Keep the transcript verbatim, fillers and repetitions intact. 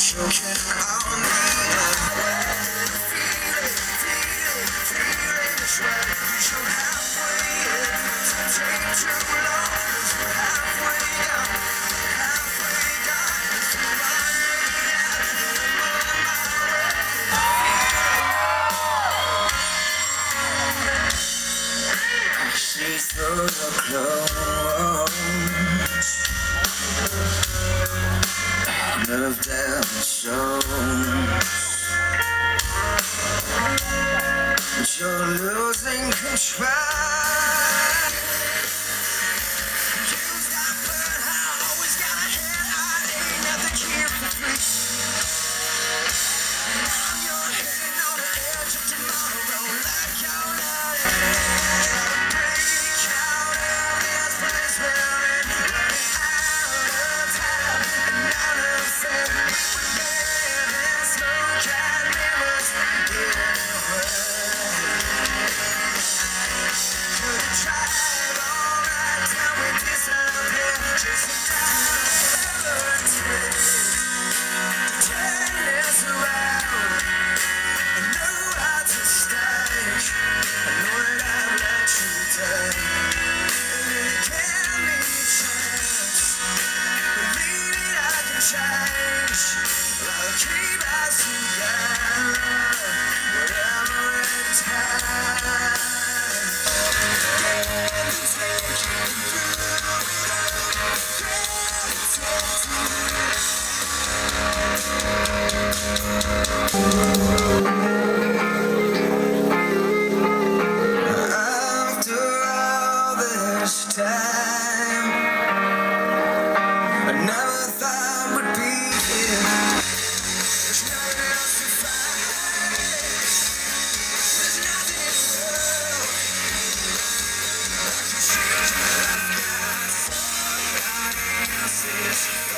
She's through the clothes, none of them shows, but you're losing control. Use that bird, I always got a head, I ain't nothing here for free. Now you're heading on the edge of tomorrow, like you're not after all this time, I never thought would be here. There's nothing else to fight. There's nothing in the world that can change my life. Got somebody else's